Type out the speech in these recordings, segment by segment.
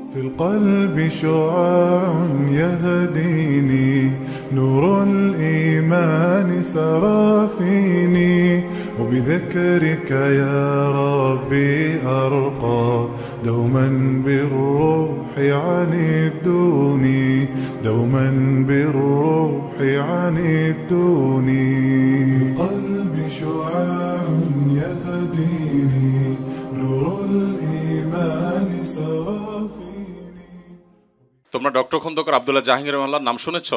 في القلب شعاع يهديني نور الإيمان سرى فيني وبذكرك يا ربي أرقى دوما بالروح عن الدوني دوما بالروح عن الدوني في القلب شعاع يهديني نور الإيمان سرى তোমরা ডক্টর খন্দকার আব্দুল্লাহ জাহাঙ্গীর রহমাল্লাহর নাম শুনেছ?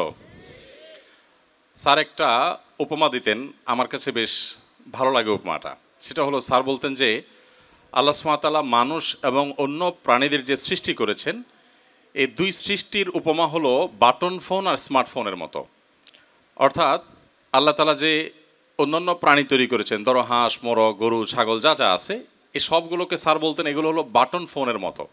স্যার একটা উপমা দিতেন, আমার কাছে বেশ ভালো লাগে উপমাটা। সেটা হলো, স্যার বলতেন যে আল্লাহ সুবহানাহু ওয়া তাআলা মানুষ এবং অন্য প্রাণীদের যে সৃষ্টি করেছেন, এই দুই সৃষ্টির উপমা হলো বাটন ফোন আর স্মার্টফোনের মতো। অর্থাৎ আল্লাহ তাআলা যে অন্যান্য প্রাণী তৈরি করেছেন, ধরো হাঁস, মোরগ, গরু, ছাগল যা যা আছে, এই সবগুলোকে স্যার বলতেন এগুলো হলো বাটন ফোনের মতো।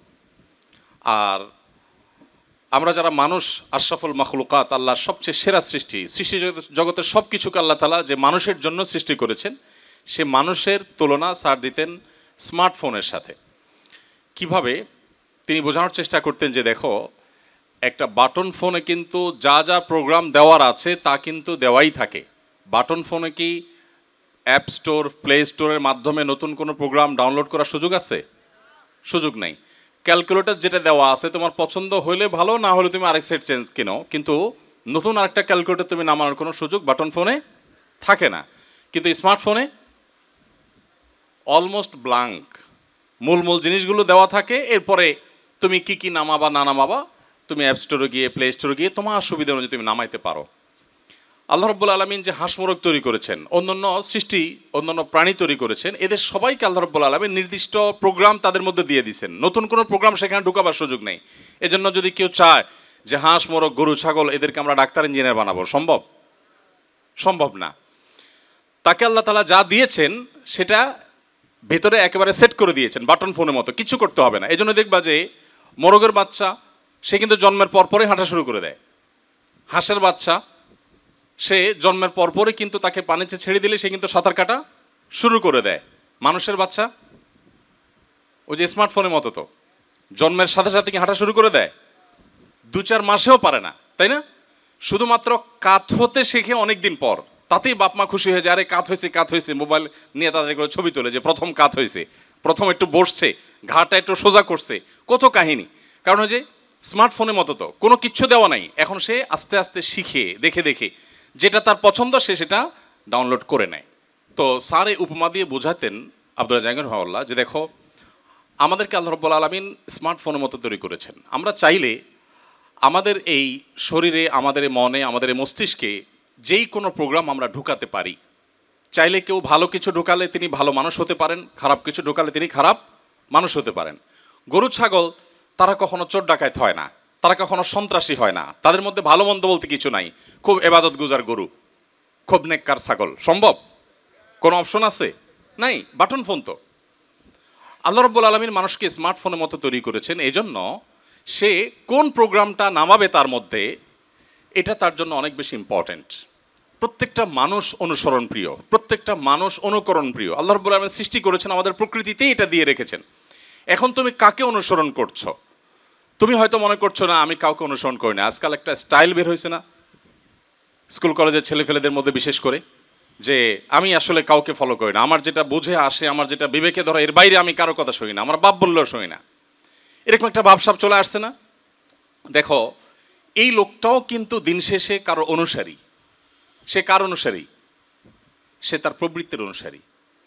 আর আমরা যারা মানুষ, আশরাফুল মাখলুকাত, আল্লাহর সবচেয়ে সেরা সৃষ্টি, সৃষ্টি জগতের সব কিছুকে আল্লাহ তাআলা যে মানুষের জন্য সৃষ্টি করেছেন, সে মানুষের তুলনা স্যার দিতেন স্মার্টফোনের সাথে। কিভাবে তিনি বোঝানোর চেষ্টা করতেন যে দেখো, একটা বাটন ফোনে কিন্তু যা যা প্রোগ্রাম দেওয়ার আছে তা কিন্তু দেওয়াই থাকে। বাটন ফোনে কি অ্যাপ স্টোর, প্লে স্টোরের মাধ্যমে নতুন কোনো প্রোগ্রাম ডাউনলোড করার সুযোগ আছে? সুযোগ নেই। ক্যালকুলেটর যেটা দেওয়া আছে, তোমার পছন্দ হলে ভালো, না হলে তুমি আরেক সেট চেঞ্জ কিনো, কিন্তু নতুন আরেকটা ক্যালকুলেটর তুমি নামানোর কোনো সুযোগ বাটন ফোনে থাকে না। কিন্তু স্মার্টফোনে অলমোস্ট ব্ল্যাঙ্ক, মূল জিনিসগুলো দেওয়া থাকে। এরপরে তুমি কি কি নামাবা না নামাবা, তুমি অ্যাপ স্টোরে গিয়ে, প্লে স্টোরে গিয়ে তোমার সুবিধা অনুযায়ী তুমি নামাইতে পারো। আল্লাহ রাব্বুল আলামিন যে হাঁস মোরগ তৈরি করেছেন, অন্যান্য সৃষ্টি, অন্যান্য প্রাণী তৈরি করেছেন, এদের সবাইকে আল্লাহ রাব্বুল আলামিন নির্দিষ্ট প্রোগ্রাম তাদের মধ্যে দিয়ে দিয়েছেন। নতুন কোনো প্রোগ্রাম সেখানে ঢুকাবার সুযোগ নেই। এজন্য যদি কেউ চায় যে হাঁস, মোরগ, গরু, ছাগল এদেরকে আমরা ডাক্তার, ইঞ্জিনিয়ার বানাবো, সম্ভব না। তাকে আল্লাহ তাআলা যা দিয়েছেন সেটা ভেতরে একেবারে সেট করে দিয়েছেন, বাটন ফোনের মতো, কিছু করতে হবে না। এই জন্য দেখবা যে মোরগের বাচ্চা সে কিন্তু জন্মের পরপরই হাঁটা শুরু করে দেয়। হাঁসের বাচ্চা সে জন্মের পরপরই কিন্তু তাকে পানিতে ছেড়ে দিলে সে কিন্তু সাঁতার কাটা শুরু করে দেয়। মানুষের বাচ্চা ওই যে স্মার্টফোনের মতো, তো জন্মের সাথে সাথে কি হাঁটা শুরু করে দেয়? 2-4 মাসেও পারে না, তাই না? শুধুমাত্র কাত হতে শেখে অনেক দিন পর, তাতেই বাপ মা খুশি হয়ে যায়, আরে কাত হয়েছে, মোবাইল নিয়ে তাদের করে ছবি তোলে যে প্রথম কাত হয়েছে, প্রথম একটু বসছে, ঘাটা একটু সোজা করছে, কত কাহিনী। কারণ ওই যে স্মার্টফোনের মতো তো কোনো কিচ্ছু দেওয়া নাই, এখন সে আস্তে আস্তে শিখে, দেখে দেখে যেটা তার পছন্দ সে সেটা ডাউনলোড করে নেয়। তো স্যার এই উপমা দিয়ে বোঝাতেন আব্দুল্লাহ জাহাঙ্গীর রহমাল্লাহ যে দেখো, আমাদেরকে আল্লাহ রাব্বুল আলামিন স্মার্টফোনের মতো তৈরি করেছেন। আমরা চাইলে আমাদের এই শরীরে, আমাদের এই মনে, আমাদের এই মস্তিষ্কে যেই কোনো প্রোগ্রাম আমরা ঢুকাতে পারি। চাইলে কেউ ভালো কিছু ঢুকালে তিনি ভালো মানুষ হতে পারেন, খারাপ কিছু ঢুকালে তিনি খারাপ মানুষ হতে পারেন। গরু, ছাগল তারা কখনো চোর ডাকাত হয় না, তারা কখনো সন্ত্রাসী হয় না, তাদের মধ্যে ভালো মন্দ বলতে কিছু নাই। খুব এবাদত গুজার গরু, খুব নেককার ছাগল, সম্ভব? কোনো অপশন আছে? নাই। বাটন ফোন তো। আল্লাহ রাব্বুল আলামিন মানুষকে স্মার্টফোনের মতো তৈরি করেছেন, এই জন্য সে কোন প্রোগ্রামটা নামাবে তার মধ্যে, এটা তার জন্য অনেক বেশি ইম্পর্ট্যান্ট। প্রত্যেকটা মানুষ অনুসরণ প্রিয়, প্রত্যেকটা মানুষ অনুকরণ প্রিয়। আল্লাহ রাব্বুল আলামিন সৃষ্টি করেছেন, আমাদের প্রকৃতিতেই এটা দিয়ে রেখেছেন। এখন তুমি কাকে অনুসরণ করছো? তুমি হয়তো মনে করছো না আমি কাউকে অনুসরণ করি না। আজকাল একটা স্টাইল বের হয়েছে না স্কুল কলেজের ছেলেফেলেদের মধ্যে, বিশেষ করে, যে আমি আসলে কাউকে ফলো করি না, আমার যেটা বুঝে আসে, আমার যেটা বিবেকে ধরা, এর বাইরে আমি কারো কথা শুনি না, আমার বাপ বললেও শুনি না। এরকম একটা ভাবসাব চলে আসছে না? দেখো, এই লোকটাও কিন্তু দিন শেষে কারো অনুসারী। সে কার অনুসারী? সে তার প্রবৃত্তির অনুসারী।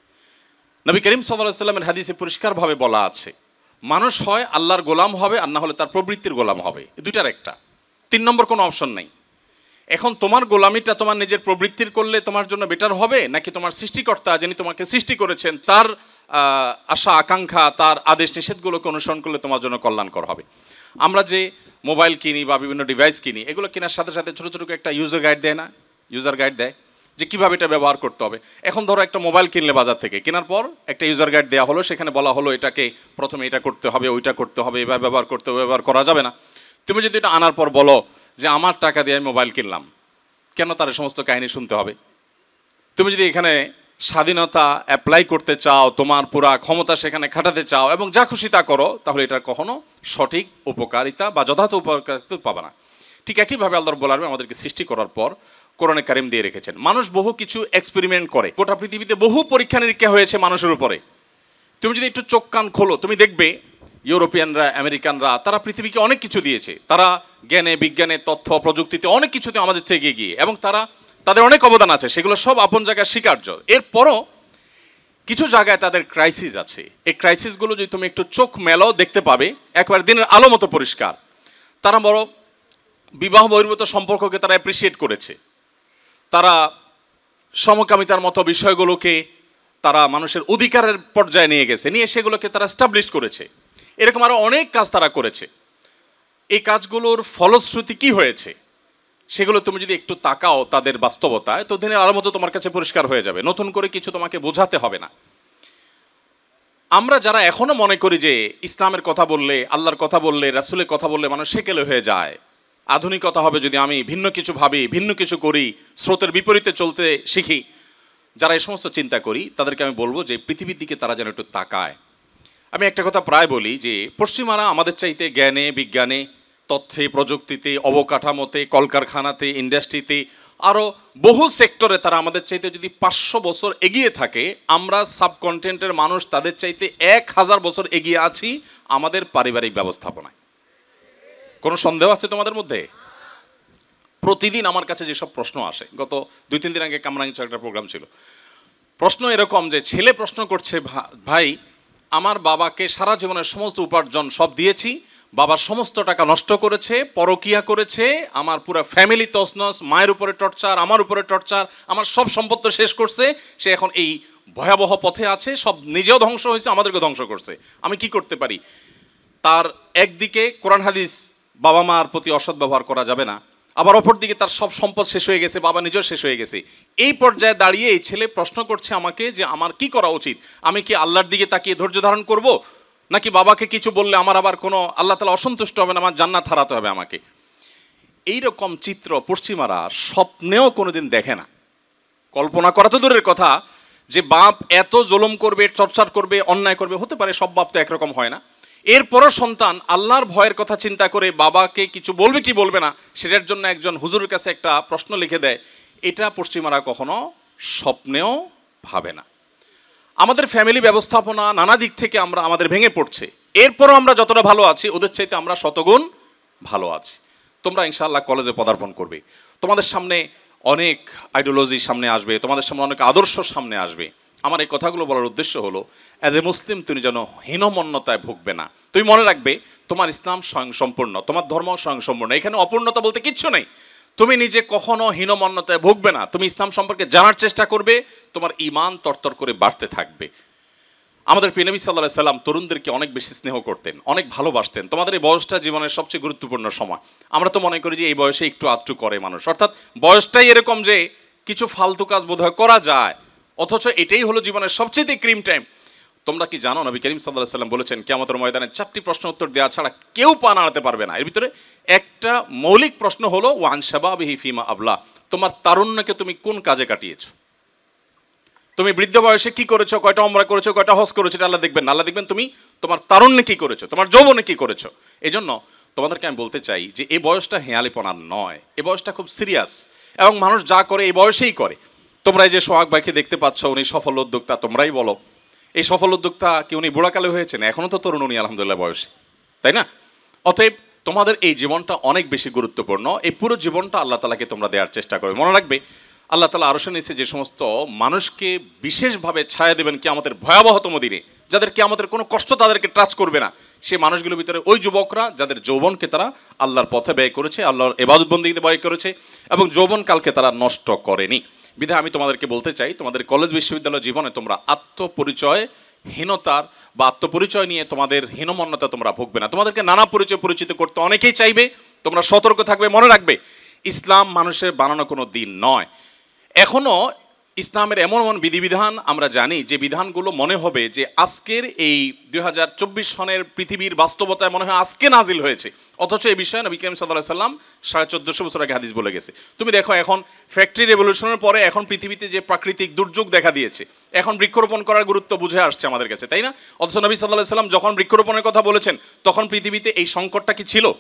নবী করিম সাল্লাল্লাহু আলাইহি ওয়াসাল্লামের হাদিসে পরিষ্কারভাবে বলা আছে, মানুষ হয় আল্লাহর গোলাম হবে, আর না হলে তার প্রবৃত্তির গোলাম হবে। এই দুইটার একটা, 3 নম্বর কোনো অপশন নেই। এখন তোমার গোলামিটা তোমার নিজের প্রবৃত্তির করলে তোমার জন্য বেটার হবে, নাকি তোমার সৃষ্টিকর্তা যিনি তোমাকে সৃষ্টি করেছেন তার আশা আকাঙ্ক্ষা, তার আদেশ নিষেধগুলোকে অনুসরণ করলে তোমার জন্য কল্যাণকর হবে? আমরা যে মোবাইল কিনি বা বিভিন্ন ডিভাইস কিনি, এগুলো কেনার সাথে সাথে ছোটো ছোটো একটা ইউজার গাইড দেয় না? ইউজার গাইড দেয় যে কীভাবে এটা ব্যবহার করতে হবে। এখন ধরো একটা মোবাইল কিনলে বাজার থেকে, কেনার পর একটা ইউজার গাইড দেওয়া হলো, সেখানে বলা হলো এটাকে প্রথমে এটা করতে হবে, ওইটা করতে হবে, এভাবে ব্যবহার করতে হবে, ব্যবহার করা যাবে না। তুমি যদি এটা আনার পর বলো যে আমার টাকা দিয়ে আমি মোবাইল কিনলাম, কেন তার সমস্ত কাহিনী শুনতে হবে? তুমি যদি এখানে স্বাধীনতা অ্যাপ্লাই করতে চাও, তোমার পুরা ক্ষমতা সেখানে খাটাতে চাও এবং যা খুশি তা করো, তাহলে এটার কখনো সঠিক উপকারিতা বা যথার্থ উপকারিতা পাবে না। ঠিক একইভাবে আল্লাহ রাব্বুল আলামিন আমাদেরকে সৃষ্টি করার পর কোরআনে কারিম দিয়ে রেখেছেন। মানুষ বহু কিছু এক্সপেরিমেন্ট করে, গোটা পৃথিবীতে বহু পরীক্ষা নিরীক্ষা হয়েছে মানুষের উপরে। তুমি যদি একটু চোখ কান খোলো, তুমি দেখবে ইউরোপিয়ানরা, আমেরিকানরা, তারা পৃথিবীকে অনেক কিছু দিয়েছে। তারা জ্ঞানে, বিজ্ঞানে, তথ্য প্রযুক্তিতে অনেক কিছুতে আমাদের থেকে এগিয়ে, এবং তাদের অনেক অবদান আছে, সেগুলো সব আপন জায়গায় স্বীকার্য। এরপরও কিছু জায়গায় তাদের ক্রাইসিস আছে। এই ক্রাইসিসগুলো যদি তুমি একটু চোখ মেলো, দেখতে পাবে একবার দিনের আলো মতো পরিষ্কার। তারা বড় বিবাহ বহির্ভূত সম্পর্ককে তারা অ্যাপ্রিসিয়েট করেছে, তারা সমকামিতার মতো বিষয়গুলোকে তারা মানুষের অধিকারের পর্যায়ে নিয়ে গেছে, নিয়ে সেগুলোকে তারা এস্টাবলিশ করেছে। এরকম আরও অনেক কাজ তারা করেছে। এই কাজগুলোর ফলশ্রুতি কি হয়েছে সেগুলো তুমি যদি একটু তাকাও তাদের বাস্তবতায়, তো দিনের আলোর মতো তোমার কাছে পরিষ্কার হয়ে যাবে। নতুন করে কিছু তোমাকে বোঝাতে হবে না। আমরা যারা এখনো মনে করি যে ইসলামের কথা বললে, আল্লাহর কথা বললে, রাসূলের কথা বললে মানুষ সেকেলে হয়ে যায়, আধুনিকতা হবে যদি আমি ভিন্ন কিছু ভাবি, ভিন্ন কিছু করি, স্রোতের বিপরীতে চলতে শিখি, যারা এই সমস্ত চিন্তা করি তাদেরকে আমি বলবো যে পৃথিবীর দিকে তারা যেন একটু তাকায়। আমি একটা কথা প্রায় বলি যে পশ্চিমারা আমাদের চাইতে জ্ঞানে, বিজ্ঞানে, তথ্যে, প্রযুক্তিতে, অবকাঠামোতে, কলকারখানাতে, ইন্ডাস্ট্রিতে, আরও বহু সেক্টরে তারা আমাদের চাইতে যদি 500 বছর এগিয়ে থাকে, আমরা সাবকন্টিনেন্টের মানুষ তাদের চাইতে 1000 বছর এগিয়ে আছি আমাদের পারিবারিক ব্যবস্থাপনায়। কোনো সন্দেহ আছে তোমাদের মধ্যে? প্রতিদিন আমার কাছে যেসব প্রশ্ন আসে, গত 2-3 দিন আগে কামরাঙ্গীর একটা প্রোগ্রাম ছিল, প্রশ্ন এরকম যে ছেলে প্রশ্ন করছে, ভাই আমার বাবাকে সারা জীবনের সমস্ত উপার্জন সব দিয়েছি, বাবার সমস্ত টাকা নষ্ট করেছে, পরকিয়া করেছে, আমার পুরো ফ্যামিলি তছনছ, মায়ের উপরে টর্চার, আমার উপরে টর্চার, আমার সব সম্পত্তি শেষ করছে, সে এখন এই ভয়াবহ পথে আছে, সব নিজেও ধ্বংস হয়েছে, আমাদেরকে ধ্বংস করছে, আমি কি করতে পারি? তার একদিকে কোরআন হাদিস, বাবা মার প্রতি অসৎ ব্যবহার করা যাবে না, আবার অপরদিকে তার সব সম্পদ শেষ হয়ে গেছে, বাবা নিজেও শেষ হয়ে গেছে। এই পর্যায়ে দাঁড়িয়ে এই ছেলে প্রশ্ন করছে আমাকে যে আমার কি করা উচিত, আমি কি আল্লাহর দিকে তাকিয়ে ধৈর্য ধারণ করব, নাকি বাবাকে কিছু বললে আমার আবার কোনো আল্লাহ তাআলা অসন্তুষ্ট হবে না, আমার জান্নাত হারাতে হবে আমাকে? এইরকম চিত্র পশ্চিমারা স্বপ্নেও কোনোদিন দেখে না। কল্পনা করা তো দূরের কথা, যে বাপ এত জুলুম করবে, টর্চার করবে, অন্যায় করবে। হতে পারে সব বাপ তো একরকম হয় না। এরপরও সন্তান আল্লাহর ভয়ের কথা চিন্তা করে বাবাকে কিছু বলবে কি বলবে না সেটার জন্য একজন হুজুরের কাছে একটা প্রশ্ন লিখে দেয়, এটা পশ্চিমারা কখনো স্বপ্নেও ভাবে না। আমাদের ফ্যামিলি ব্যবস্থাপনা নানা দিক থেকে আমাদের ভেঙে পড়ছে, এরপরও আমরা যতটা ভালো আছি ওদের চাইতে আমরা শতগুণ ভালো আছি। তোমরা ইনশাআল্লাহ কলেজে পদার্পণ করবে, তোমাদের সামনে অনেক আইডিওলজি সামনে আসবে, তোমাদের সামনে অনেক আদর্শ সামনে আসবে। আমার এই কথাগুলো বলার উদ্দেশ্য হলো, অ্যাজ এ মুসলিম তুমি যেন হীনমন্যতায় ভুগবে না। তুমি মনে রাখবে তোমার ইসলাম স্বয়ংসম্পূর্ণ, তোমার ধর্ম স্বয়ংসম্পূর্ণ, এখানে অপূর্ণতা বলতে কিচ্ছু নেই। তুমি নিজে কখনো হীনমন্যতায় ভুগবে না, তুমি ইসলাম সম্পর্কে জানার চেষ্টা করবে, তোমার ঈমান তরতর করে বাড়তে থাকবে। আমাদের প্রিয় নবী সাল্লাল্লাহু আলাইহি সাল্লাম তরুণদেরকে অনেক বেশি স্নেহ করতেন, অনেক ভালোবাসতেন। তোমাদের এই বয়সটা জীবনের সবচেয়ে গুরুত্বপূর্ণ সময়। আমরা তো মনে করি যে এই বয়সে একটু আধটু করে মানুষ, অর্থাৎ বয়সটাই এরকম যে কিছু ফালতু কাজ বোধহয় করা যায়, অথচ এটাই হলো জীবনের সবচেয়ে ক্রিম টাইম। তোমরা কি জানো নবী করিম সাল্লাল্লাহু আলাইহি সাল্লাম বলেছেন কিয়ামতের ময়দানে 4টি প্রশ্ন উত্তর দেওয়া ছাড়া কেউ পা নাড়াতে পারবে না। এর ভিতরে একটা মৌলিক প্রশ্ন হলো ওয়ান শাবাবিহি ফিমা আবলা, তোমার তারুণ্যকে তুমি কোন কাজে কাটিয়েছো? তুমি বৃদ্ধ বয়সে কি করেছো, কয়টা উমরা করেছো, কয়টা হজ করেছো, এটা আল্লাহ দেখবেন না। আল্লাহ দেখবেন তুমি তোমার তারুণ্যে কি করেছো, তোমার যৌবনে কি করেছো। এই জন্য তোমাদেরকে আমি বলতে চাই যে এই বয়সটা হেঁয়ালিপনার নয়, এই বয়সটা খুব সিরিয়াস, এবং মানুষ যা করে এই বয়সেই করে। তোমরা এই যে সোহাগ ভাইকে দেখতে পাচ্ছ, উনি সফল উদ্যোক্তা, তোমরাই বলো এই সফল উদ্যোক্তা কি উনি বুড়াকালে হয়েছেন? এখনও তো তরুণ উনি, আলহামদুলিল্লাহ বয়সে, তাই না? অতএব তোমাদের এই জীবনটা অনেক বেশি গুরুত্বপূর্ণ। এই পুরো জীবনটা আল্লাহ তাআলাকে তোমরা দেওয়ার চেষ্টা করবে। মনে রাখবে আল্লাহ তাআলা আরশে নিচে যে সমস্ত মানুষকে বিশেষভাবে ছায়া দেবেন কিয়ামতের ভয়াবহতম দিনে, যাদের কিয়ামতের কোনো কষ্ট তাদেরকে টাচ করবে না, সেই মানুষগুলোর ভিতরে ওই যুবকরা যাদের যৌবনকে তারা আল্লাহর পথে ব্যয় করেছে, আল্লাহর ইবাদত বন্দেগীতে ব্যয় করেছে, এবং যৌবনকালকে তারা নষ্ট করেনি। বিধায় আমি তোমাদেরকে বলতে চাই, তোমাদের কলেজ বিশ্ববিদ্যালয় জীবনে তোমরা আত্মপরিচয়হীনতার বা আত্মপরিচয় নিয়ে তোমাদের হীনমন্যতা তোমরা ভুগবে না। তোমাদেরকে নানা পরিচয় পরিচিত করতে অনেকেই চাইবে, তোমরা সতর্ক থাকবে। মনে রাখবে ইসলাম মানুষের বানানো কোনো দিন নয়। এখনও ইসলামের এমন এমন বিধিবিধান আমরা জানি যে বিধানগুলো মনে হবে যে আজকের এই 2024 সনের পৃথিবীর বাস্তবতায় মনে হয় আজকে নাজিল হয়েছে, অথচ এই বিষয়ে নবী করিম সাল্লাল্লাহু আলাইহি সাল্লাম 1450 বছর আগে হাদিস বলে গেছে। তুমি দেখো এখন ফ্যাক্টরি রেভলিউশনের পরে এখন পৃথিবীতে যে প্রাকৃতিক দুর্যোগ দেখা দিয়েছে, এখন বৃক্ষরোপণ করার গুরুত্ব বুঝে আসছে আমাদের কাছে, তাই না? অথচ নবী সাল্লাল্লাহু আলাইহি সাল্লাম যখন বৃক্ষরোপণের কথা বলেছেন তখন পৃথিবীতে এই সংকটটা কি ছিল?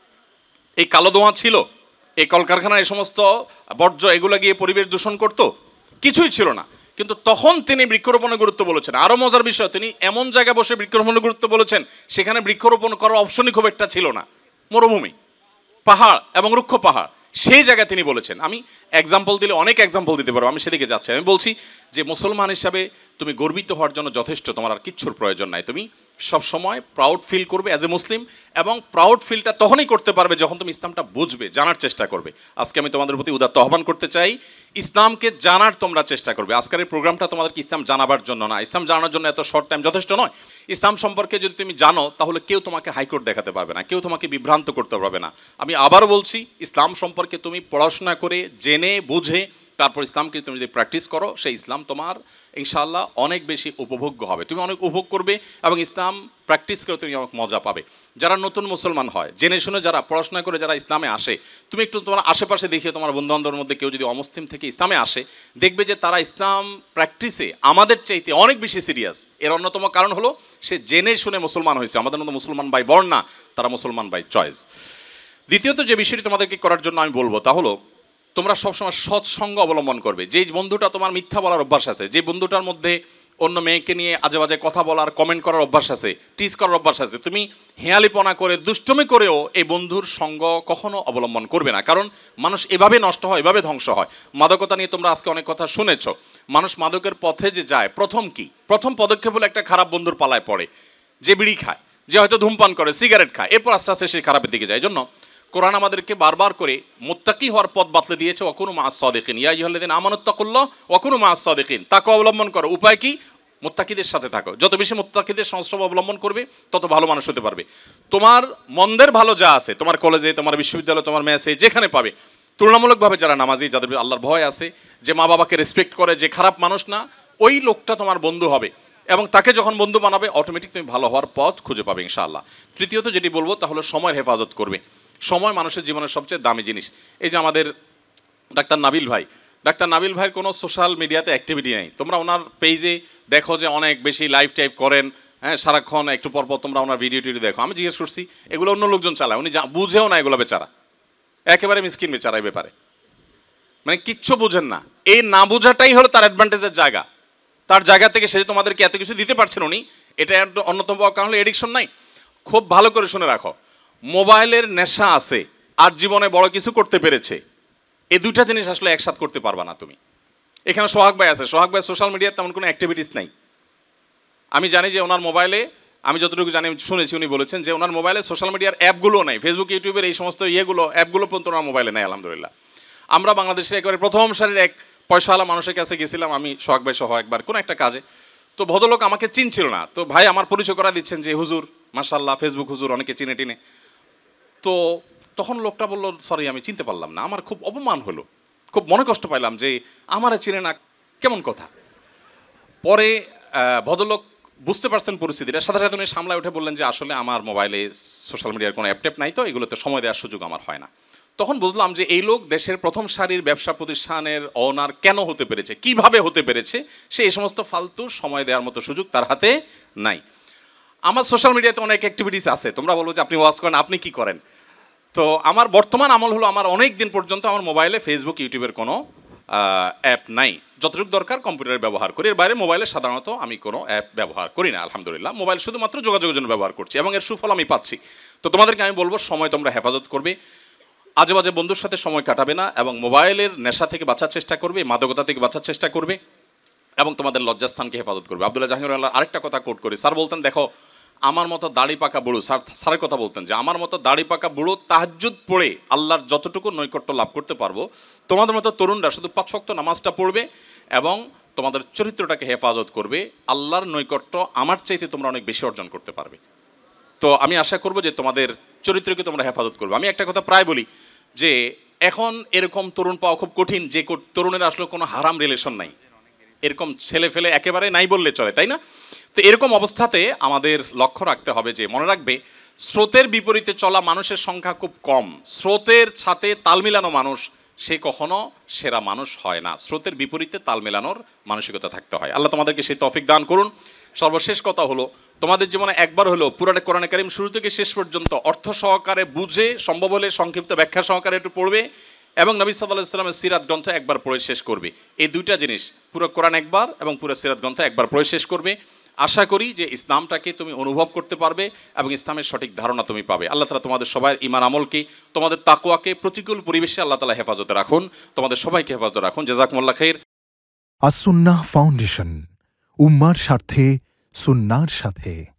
এই কালো ধোঁয়া ছিল? এই কলকারখানার এই সমস্ত বর্জ্য এগুলো গিয়ে পরিবেশ দূষণ করতো? কিছুই ছিল না। কিন্তু তখন তিনি বৃক্ষরোপণের গুরুত্ব বলেছেন। আরও মজার বিষয়, তিনি এমন জায়গায় বসে বৃক্ষরোপণের গুরুত্ব বলেছেন সেখানে বৃক্ষরোপণ করার অপশনই খুব একটা ছিল না, মরুভূমি, পাহাড় এবং রুক্ষ পাহাড়, সেই জায়গায় তিনি বলেছেন। আমি এক্সাম্পল দিলে অনেক এক্সাম্পল দিতে পারবো, আমি সেদিকে যাচ্ছি। আমি বলছি যে মুসলমান হিসাবে তুমি গর্বিত হওয়ার জন্য যথেষ্ট, তোমার আর কিচ্ছুর প্রয়োজন নাই। তুমি সবসময় প্রাউড ফিল করবে অ্যাজ এ মুসলিম, এবং প্রাউড ফিলটা তখনই করতে পারবে যখন তুমি ইসলামটা বুঝবে, জানার চেষ্টা করবে। আজকে আমি তোমাদের প্রতি উদাত্ত আহ্বান করতে চাই, ইসলামকে জানার তোমরা চেষ্টা করবে। আজকের এই প্রোগ্রামটা তোমাদেরকে ইসলাম জানাবার জন্য না, ইসলাম জানার জন্য এত শর্ট টাইম যথেষ্ট নয়। ইসলাম সম্পর্কে যদি তুমি জানো তাহলে কেউ তোমাকে হাইকোর্ট দেখাতে পারবে না, কেউ তোমাকে বিভ্রান্ত করতে পারবে না। আমি আবারও বলছি, ইসলাম সম্পর্কে তুমি পড়াশোনা করে জেনে বুঝে তারপর ইসলামকে তুমি যদি প্র্যাকটিস করো, সেই ইসলাম তোমার ইনশাআল্লাহ অনেক বেশি উপভোগ্য হবে, তুমি অনেক উপভোগ করবে এবং ইসলাম প্র্যাকটিস করে তুমি অনেক মজা পাবে। যারা নতুন মুসলমান হয়, জেনে শুনে যারা পড়াশোনা করে যারা ইসলামে আসে, তুমি একটু তোমার আশেপাশে দেখিয়ে তোমার বন্ধুবান্ধবের মধ্যে কেউ যদি অমুসলিম থেকে ইসলামে আসে, দেখবে যে তারা ইসলাম প্র্যাকটিসে আমাদের চাইতে অনেক বেশি সিরিয়াস। এর অন্যতম কারণ হলো সে জেনে শুনে মুসলমান হয়েছে। আমাদের মতো মুসলমান বাই বর্ণ না, তারা মুসলমান বাই চয়েস। দ্বিতীয়ত যে বিষয়টি তোমাদেরকে করার জন্য আমি বলবো তা হলো, তোমরা সবসময় সৎসঙ্গ অবলম্বন করবে। যেই বন্ধুটা তোমার মিথ্যা বলার অভ্যাস আছে, যে বন্ধুটার মধ্যে অন্য মেয়েকে নিয়ে আজে বাজে কথা বলার, কমেন্ট করার অভ্যাস আছে, টিজ করার অভ্যাস আছে, তুমি হেয়ালিপনা করে দুষ্টমি করেও এই বন্ধুর সঙ্গ কখনো অবলম্বন করবে না। কারণ মানুষ এভাবে নষ্ট হয়, এভাবে ধ্বংস হয়। মাদকতা নিয়ে তোমরা আজকে অনেক কথা শুনেছ। মানুষ মাদকের পথে যে যায়, প্রথম পদক্ষেপ হলো একটা খারাপ বন্ধুর পালায় পড়ে, যে বিড়ি খায়, যে হয়তো ধূমপান করে, সিগারেট খায়, এরপর আস্তে আস্তে সে খারাপের দিকে যায়। এই জন্য কোরআন আমাদেরকে বারবার করে মুত্তাকি হওয়ার পথ বাতলে দিয়েছে, ওয়াকুনু মাআস সাদিকিন, ইয়া আইয়ুহাল্লাযীনা আমানুত্তাকুল্লাহ ওয়াকুনু মাআস সাদিকিন। তাকওয়া অবলম্বন করো। উপায় কি? মুত্তাকিদের সাথে থাকো। যত বেশি মুত্তাকিদের সংস্রব অবলম্বন করবে তত ভালো মানুষ হতে পারবে। তোমার মন্দের ভালো যা আছে, তোমার কলেজে, তোমার বিশ্ববিদ্যালয়ে, তোমার মেসে, যেখানে পাবে, তুলনামূলকভাবে যারা নামাজি, যাদের আল্লাহর ভয় আছে, যে মা বাবাকে রেসপেক্ট করে, যে খারাপ মানুষ না, ওই লোকটা তোমার বন্ধু হবে এবং তাকে যখন বন্ধু বানাবে অটোমেটিক তুমি ভালো হওয়ার পথ খুঁজে পাবে ইনশাআল্লাহ। তৃতীয়ত যেটি বলবো তা হলো সময়ের হেফাজত করবে। সময় মানুষের জীবনের সবচেয়ে দামি জিনিস। এই যে আমাদের ডাক্তার নাবিল ভাইয়ের কোনো সোশ্যাল মিডিয়াতে অ্যাক্টিভিটি নেই। তোমরা ওনার পেজে দেখো যে অনেক বেশি লাইভ টাইপ করেন, হ্যাঁ, সারাক্ষণ একটু পরপর তোমরা ওনার ভিডিও টিডিও দেখো। আমি জিজ্ঞেস করছি, এগুলো অন্য লোকজন চালায়, উনি বুঝেও না এগুলো বেচারা, একেবারে মিসকিন বেচারা এই ব্যাপারে, মানে কিচ্ছু বুঝেন না। এই না বোঝাটাই হলো তার অ্যাডভান্টেজের জায়গা। তার জায়গা থেকে সে তোমাদেরকে এত কিছু দিতে পারছেন উনি, এটা অন্যতম কারণ হলো এডিকশন নাই। খুব ভালো করে শুনে রাখো, মোবাইলের নেশা আছে আর জীবনে বড় কিছু করতে পেরেছে, এই দুইটা জিনিস আসলে একসাথে করতে পারবা না তুমি। এখানে সোহাগ ভাই আছে, সোহাগ ভাই সোশ্যাল মিডিয়ার তেমন কোনো অ্যাক্টিভিটিস নাই। আমি জানি যে ওনার মোবাইলে, আমি যতটুকু জানি, শুনেছি উনি বলেছেন যে ওনার মোবাইলে সোশ্যাল মিডিয়ার অ্যাপগুলোও নাই, ফেসবুক ইউটিউবের এই সমস্ত অ্যাপগুলো পর্যন্ত ওনার মোবাইলে নেই আলহামদুলিল্লাহ। আমরা বাংলাদেশে একেবারে প্রথম সারির এক পয়সাওয়ালা মানুষের কাছে গেছিলাম আমি, সোহাগ ভাই সহ একবার কোনো একটা কাজে। তো ভদ্রলোক আমাকে চিনছিল না, তো ভাই আমার পরিচয় করা দিচ্ছেন যে হুজুর, মাশাআল্লাহ, ফেসবুক হুজুর, অনেকে চিনে টিনে। তো তখন লোকটা বলল, সরি আমি চিনতে পারলাম না। আমার খুব অপমান হলো, খুব মনে কষ্ট পাইলাম যে আমারে চিনে না, কেমন কথা। পরে ভদ্রলোক বুঝতে পারছেন পরিস্থিতিটা, সাথে সাথে উনি সামলায় উঠে বললেন যে আসলে আমার মোবাইলে সোশ্যাল মিডিয়ার কোনো অ্যাপটেপ নাই, তো এগুলোতে সময় দেওয়ার সুযোগ আমার হয় না। তখন বুঝলাম যে এই লোক দেশের প্রথম সারির ব্যবসা প্রতিষ্ঠানের ওনার কেন হতে পেরেছে, কিভাবে হতে পেরেছে, সে এই সমস্ত ফালতু সময় দেওয়ার মতো সুযোগ তার হাতে নাই। আমার সোশ্যাল মিডিয়াতে অনেক অ্যাক্টিভিটিস আছে, তোমরা বলবো যে আপনি ওয়াচ করেন, আপনি কি করেন। তো আমার বর্তমান আমল হলো, আমার অনেক দিন পর্যন্ত আমার মোবাইলে ফেসবুক ইউটিউবের কোনো অ্যাপ নাই। যতটুকু দরকার কম্পিউটারে ব্যবহার করি, এর বাইরে মোবাইলে সাধারণত আমি কোনো অ্যাপ ব্যবহার করি না আলহামদুলিল্লাহ। মোবাইল শুধুমাত্র যোগাযোগের জন্য ব্যবহার করছি এবং এর সুফল আমি পাচ্ছি। তো তোমাদেরকে আমি বলবো, সময় তোমরা হেফাজত করবে, আজে বাজে বন্ধুর সাথে সময় কাটাবে না এবং মোবাইলের নেশা থেকে বাঁচার চেষ্টা করবে, মাদকতা থেকে বাঁচার চেষ্টা করবে এবং তোমাদের লজ্জাস্থানকে হেফাজত করবে। আব্দুল্লাহ জাহাঙ্গীর আরেকটা কথা কোট করি, স্যার বলতেন, দেখো আমার মতো দাড়ি পাকা বুড়ো, স্যারের কথা বলতেন যে আমার মতো দাড়ি পাকা বুড়ো তাহাজ্জুদ পড়ে আল্লাহর যতটুকু নৈকট্য লাভ করতে পারবো, তোমাদের মতো তরুণরা শুধু 5 ওয়াক্ত নামাজটা পড়বে এবং তোমাদের চরিত্রটাকে হেফাজত করবে, আল্লাহর নৈকট্য আমার চাইতে তোমরা অনেক বেশি অর্জন করতে পারবে। তো আমি আশা করব যে তোমাদের চরিত্রকে তোমরা হেফাজত করবে। আমি একটা কথা প্রায় বলি যে এখন এরকম তরুণ পাওয়া খুব কঠিন, যে তরুণের আসলে কোনো হারাম রিলেশন নাই। এরকম ছেলে ফেলে একেবারে নাই বললে চলে, তাই না? তো এরকম অবস্থাতে আমাদের লক্ষ্য রাখতে হবে যে, মনে রাখবে স্রোতের বিপরীতে চলা মানুষের সংখ্যা খুব কম। স্রোতের সাথে তাল মিলানো মানুষ সে কখনো সেরা মানুষ হয় না। স্রোতের বিপরীতে তাল মেলানোর মানসিকতা থাকতে হয়। আল্লাহ তোমাদেরকে সেই তৌফিক দান করুন। সর্বশেষ কথা হলো, তোমাদের জীবনে একবার হলো পুরাটা কোরআনে কারীম শুরু থেকে শেষ পর্যন্ত অর্থ সহকারে বুঝে, সম্ভব হলে সংক্ষিপ্ত ব্যাখ্যা সহকারে একটু পড়বে, এবং নবী সাল্লাল্লাহু আলাইহি ওয়াসাল্লামের সিরাত গ্রন্থ একবার পড়ে শেষ করবে। এই দুইটা জিনিস, পুরো কোরআন একবার এবং পুরো সিরাত গ্রন্থ একবার পড়ে শেষ করবে। আশা করি যে ইসলামটাকে তুমি অনুভব করতে পারবে এবং ইসলামের সঠিক ধারণা তুমি পাবে। আল্লাহ তাআলা তোমাদের সবার ঈমান আমলকে, তোমাদের তাকওয়াকে প্রতিকূল পরিবেশে আল্লাহ তাআলা হেফাজতে রাখুন, তোমাদের সবাইকে হেফাজতে রাখুন। জাযাকুমুল্লাহ খাইর। আস সুন্নাহ ফাউন্ডেশন, উম্মার স্বার্থে সুন্নাহর সাথে।